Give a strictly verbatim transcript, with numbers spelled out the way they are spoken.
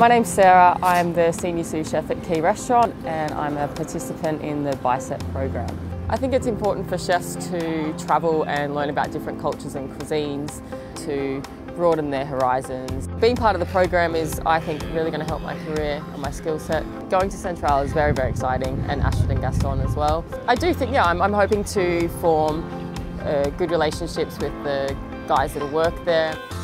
My name's Sarah. I'm the senior sous chef at Quay restaurant and I'm a participant in the Bycep program. I think it's important for chefs to travel and learn about different cultures and cuisines to broaden their horizons. Being part of the program is, I think, really going to help my career and my skill set. Going to Central is very, very exciting, and Ashford and Gaston as well. I do think, yeah, I'm, I'm hoping to form uh, good relationships with the guys that work there.